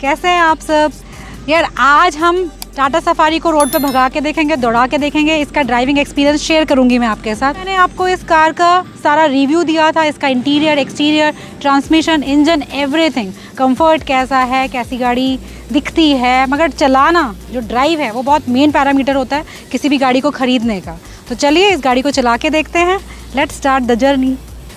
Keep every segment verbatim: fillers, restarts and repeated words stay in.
कैसे हैं आप सब? यार आज हम टाटा सफारी को रोड पे भगा के देखेंगे, दौड़ा के देखेंगे। इसका ड्राइविंग एक्सपीरियंस शेयर करूंगी मैं आपके साथ। मैंने आपको इस कार का सारा रिव्यू दिया था, इसका interior, exterior, transmission, engine, everything. Comfort कैसा है, कैसी गाड़ी दिखती है, मगर चलाना जो ड्राइव है वो बहुत मेन पैरामीटर होता है किसी भी गाड़ी को खरीदने का। तो चलिए इस गाड़ी को चला के देखते हैं। Let's start the journey.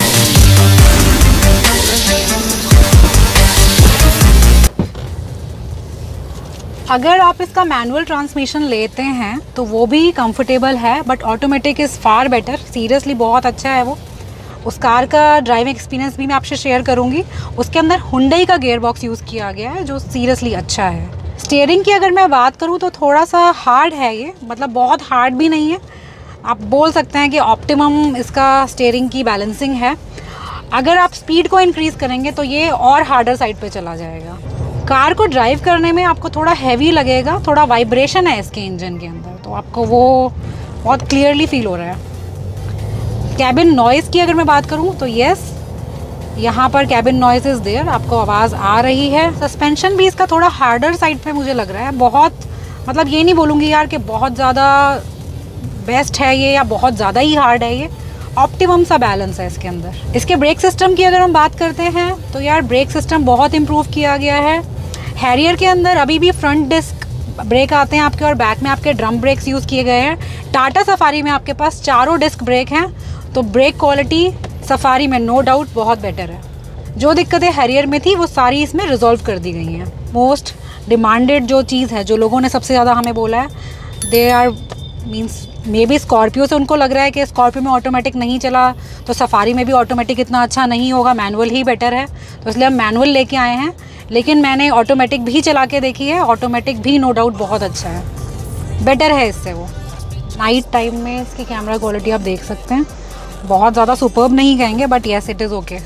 अगर आप इसका मैनुअल ट्रांसमिशन लेते हैं तो वो भी कंफर्टेबल है, but automatic is far better. Seriously बहुत अच्छा है वो। उस कार का ड्राइविंग एक्सपीरियंस भी मैं आपसे शेयर करूंगी। उसके अंदर हुंडई का गियर बॉक्स यूज़ किया गया है जो सीरियसली अच्छा है। स्टीयरिंग की अगर मैं बात करूं तो थोड़ा सा हार्ड है ये, मतलब बहुत हार्ड भी नहीं है। आप बोल सकते हैं कि ऑप्टिमम इसका स्टीयरिंग की बैलेंसिंग है। अगर आप स्पीड को इंक्रीज़ करेंगे तो ये और हार्डर साइड पे चला जाएगा। कार को ड्राइव करने में आपको थोड़ा हैवी लगेगा, थोड़ा वाइब्रेशन है इसके इंजन के अंदर, तो आपको वो बहुत क्लियरली फील हो रहा है। कैबिन नॉइज़ की अगर मैं बात करूं तो यस, यहाँ पर कैबिन नॉइज़ इज़ देयर, आपको आवाज़ आ रही है। सस्पेंशन भी इसका थोड़ा हार्डर साइड पे मुझे लग रहा है। बहुत मतलब ये नहीं बोलूँगी यार कि बहुत ज़्यादा बेस्ट है ये या बहुत ज़्यादा ही हार्ड है ये। ऑप्टिमम सा बैलेंस है इसके अंदर। इसके ब्रेक सिस्टम की अगर हम बात करते हैं तो यार ब्रेक सिस्टम बहुत इम्प्रूव किया गया है। हैरियर के अंदर अभी भी फ्रंट डिस्क ब्रेक आते हैं आपके और बैक में आपके ड्रम ब्रेक्स यूज़ किए गए हैं। टाटा सफारी में आपके पास चारों डिस्क ब्रेक हैं, तो ब्रेक क्वालिटी सफारी में नो डाउट बहुत बेटर है। जो दिक्कतें हैरियर में थी वो सारी इसमें रिजॉल्व कर दी गई हैं। मोस्ट डिमांडेड जो चीज़ है, जो लोगों ने सबसे ज़्यादा हमें बोला है, they are means maybe Scorpio से उनको लग रहा है कि स्कॉर्पियो में ऑटोमेटिक नहीं चला तो सफारी में भी ऑटोमेटिक इतना अच्छा नहीं होगा, मैनुअल ही बेटर है, तो इसलिए हम मैनुअल लेके आए हैं। लेकिन मैंने ऑटोमेटिक भी चला के देखी है, ऑटोमेटिक भी नो डाउट बहुत अच्छा है, बेटर है इससे वो। नाइट टाइम में इसकी कैमरा क्वालिटी आप देख सकते हैं, बहुत ज़्यादा सुपर्ब नहीं कहेंगे, but yes it is okay.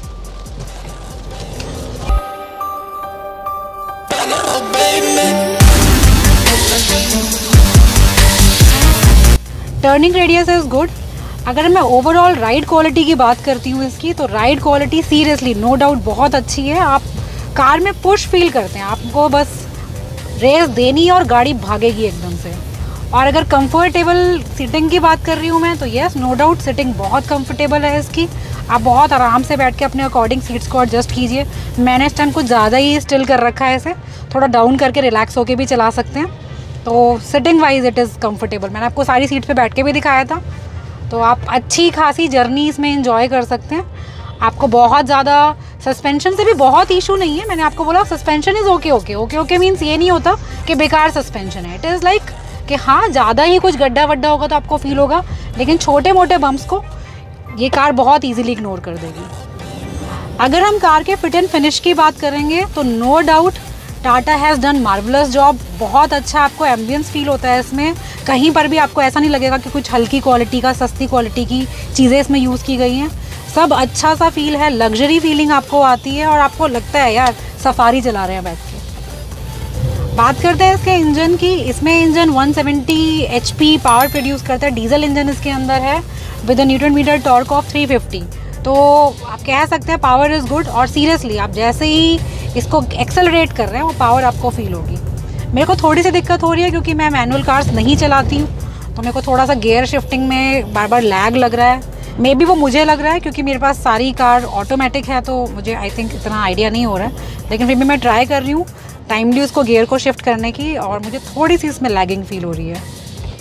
Turning radius is good. अगर मैं ओवरऑल राइड क्वालिटी की बात करती हूँ इसकी, तो ride quality seriously no doubt बहुत अच्छी है। आप कार में पुश फील करते हैं, आपको बस रेस देनी है और गाड़ी भागेगी एकदम से। और अगर कंफर्टेबल सीटिंग की बात कर रही हूँ मैं तो यस नो डाउट सीटिंग बहुत कंफर्टेबल है इसकी। आप बहुत आराम से बैठ के अपने अकॉर्डिंग सीट्स को एडजस्ट कीजिए। मैंने इस टाइम कुछ ज़्यादा ही स्टिल कर रखा है इसे, थोड़ा डाउन करके रिलैक्स होके भी चला सकते हैं। तो sitting wise it is comfortable. मैंने आपको सारी सीट पे बैठ के भी दिखाया था, तो आप अच्छी खासी जर्नी इसमें एंजॉय कर सकते हैं। आपको बहुत ज़्यादा सस्पेंशन से भी बहुत इशू नहीं है। मैंने आपको बोला suspension is okay okay okay okay means ये नहीं होता कि बेकार सस्पेंशन है। इट इज़ लाइक कि हाँ ज़्यादा ही कुछ गड्ढा वड्ढा होगा तो आपको फील होगा, लेकिन छोटे मोटे बम्प्स को ये कार बहुत ईजिली इग्नोर कर देगी। अगर हम कार के फिट एंड फिनिश की बात करेंगे तो no doubt Tata has done marvellous job. बहुत अच्छा आपको एम्बियंस फील होता है इसमें। कहीं पर भी आपको ऐसा नहीं लगेगा कि कुछ हल्की क्वालिटी का, सस्ती क्वालिटी की चीज़ें इसमें यूज़ की गई हैं। सब अच्छा सा फील है, लग्जरी फीलिंग आपको आती है और आपको लगता है यार सफारी चला रहे हैं बैठ के। बात करते हैं इसके इंजन की। इसमें engine one seventy H P power produce करता है। डीजल इंजन इसके अंदर है with a newton meter torque of three fifty. तो आप कह सकते हैं पावर इज़ गुड। और सीरियसली आप जैसे ही इसको एक्सेलरेट कर रहे हैं वो पावर आपको फील होगी। मेरे को थोड़ी सी दिक्कत हो रही है क्योंकि मैं मैनुअल कार्स नहीं चलाती हूँ, तो मेरे को थोड़ा सा गियर शिफ्टिंग में बार बार लैग लग रहा है। मे बी वो मुझे लग रहा है क्योंकि मेरे पास सारी कार ऑटोमेटिक है, तो मुझे आई थिंक इतना आइडिया नहीं हो रहा है। लेकिन फिर भी मैं ट्राई कर रही हूँ टाइमली उसको गियर को शिफ्ट करने की, और मुझे थोड़ी सी इसमें लैगिंग फील हो रही है।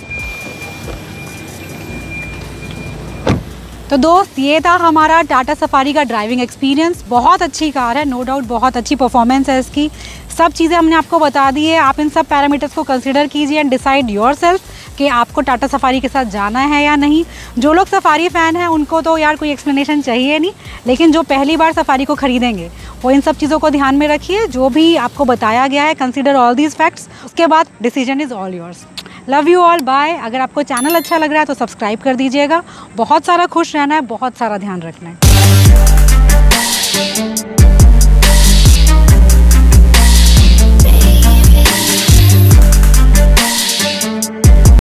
तो दोस्त ये था हमारा टाटा सफारी का ड्राइविंग एक्सपीरियंस। बहुत अच्छी कार है, नो डाउट बहुत अच्छी परफॉर्मेंस है इसकी। सब चीज़ें हमने आपको बता दी है। आप इन सब पैरामीटर्स को कंसीडर कीजिए एंड डिसाइड योरसेल्फ कि आपको टाटा सफारी के साथ जाना है या नहीं। जो लोग सफारी फ़ैन हैं उनको तो यार कोई एक्सप्लेनेशन चाहिए नहीं, लेकिन जो पहली बार सफारी को ख़रीदेंगे वो इन सब चीज़ों को ध्यान में रखिए। जो भी आपको बताया गया है, कंसीडर ऑल दीज फैक्ट्स, उसके बाद decision is all yours. Love you all, bye. अगर आपको चैनल अच्छा लग रहा है तो सब्सक्राइब कर दीजिएगा। बहुत सारा खुश रहना है, बहुत सारा ध्यान रखना है।